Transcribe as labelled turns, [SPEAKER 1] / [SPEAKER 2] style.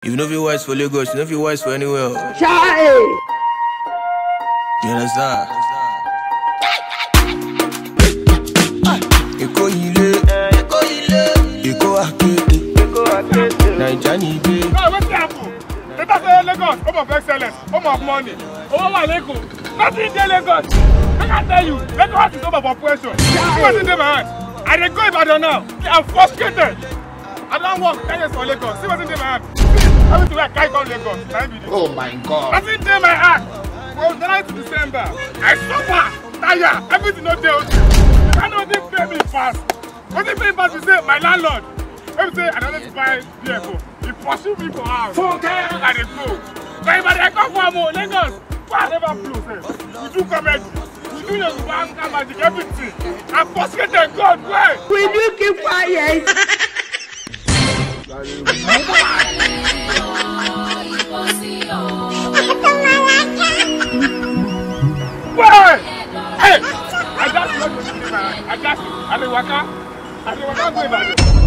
[SPEAKER 1] You know if you're wise for Lagos, you know if you're wise for anywhere.
[SPEAKER 2] Chai!
[SPEAKER 1] You understand? Eko ile, Eko akete, Naija ni ibe.
[SPEAKER 3] No, what's happening? Let us say Lagos, home of excellence, home of money. Over Lagos, nothing in Lagos. I can tell you, Lagos is home of oppression. See what's in my hand. I dey go Ibadan now. I'm frustrated. I don't work 10 years for Lagos. See what's in my hand. Everything I can't go Lagos.
[SPEAKER 2] Oh my God.
[SPEAKER 3] Nothing in my hand. From January to December, I suffer, tired, everything not there. You cannot even pay me fast. What they pay me fast, you say, my landlord. Every day, I don't let you buy vehicle. He pursue me for house. I dey go. But if I come for more Lagos, I never blow. You do comedy. You do your bank magic, everything. I'm frustrated, God, why?
[SPEAKER 2] Will you keep quiet?
[SPEAKER 3] Why? Hey! I just want to see my I just I dey waka go Ibadan.